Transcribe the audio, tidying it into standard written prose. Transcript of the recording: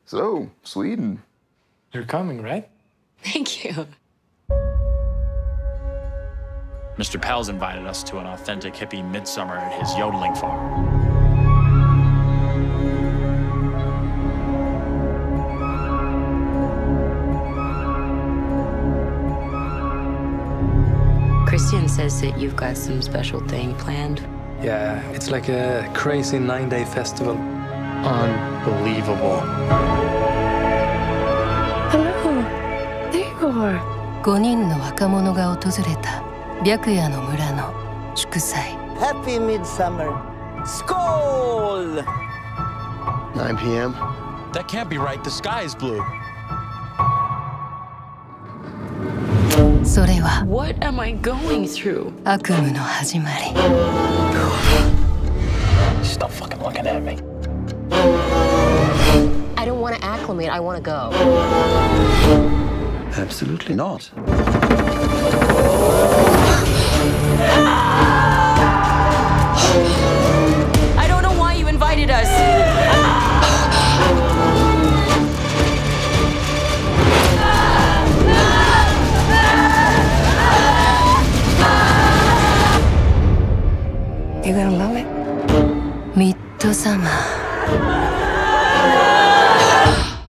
So, Sweden. You're coming, right? Thank you. Mr. Powell's invited us to an authentic hippie midsummer at his yodeling farm. Christian says that you've got some special thing planned. Yeah, it's like a crazy 9-day festival. Unbelievable. Hello. There you are. 5人の若者が訪れた白夜の村の祝祭。 Happy Midsummer. Skål! 9 p.m. That can't be right. The sky is blue. それは What am I going through? 悪夢の始まり。 Stop fucking looking at me. I don't want to acclimate. I want to go. Absolutely not. I don't know why you invited us. You're gonna love it. ミッドサマー。